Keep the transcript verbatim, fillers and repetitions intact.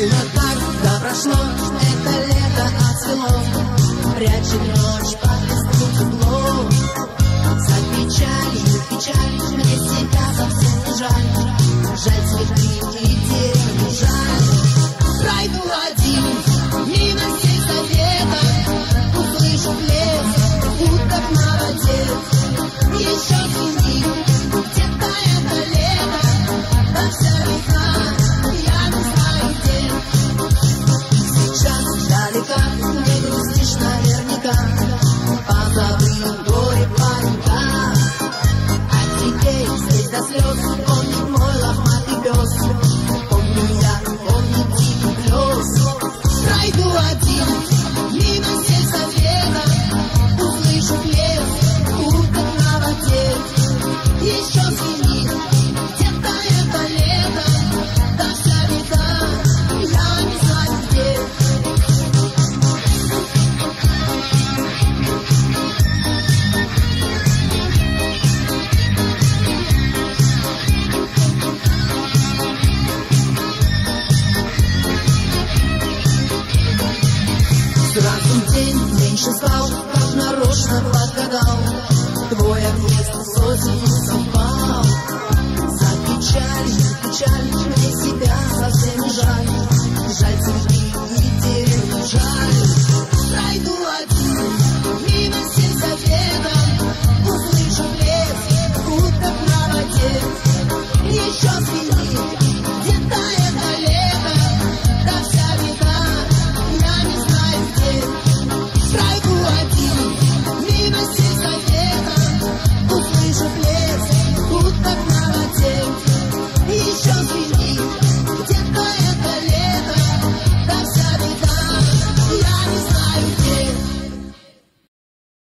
Было так, да прошло, это лето отцвело, прячет ночь под листву тепло. За печалью, печаль, мне себя совсем не жаль. Жаль цветы и деревья, жаль. Пройду один, мимо всех советов, услышу плеск уток на воде. Еще звенит где-то это лето, да вся весна, я не знаю где. Сейчас далека, не грустишь наверняка, позабыл горе паренька. А теперь здесь до слез помнит мой лохматый пес. Помню я, помню дикий плес. Пройду один, мимо всех советов, услышу плеск уток на воде. Еще звенит где-то это лето, да вся беда, я не знаю где. Сразу день меньше стал, как нарочно подгадал. Твой отъезд сотен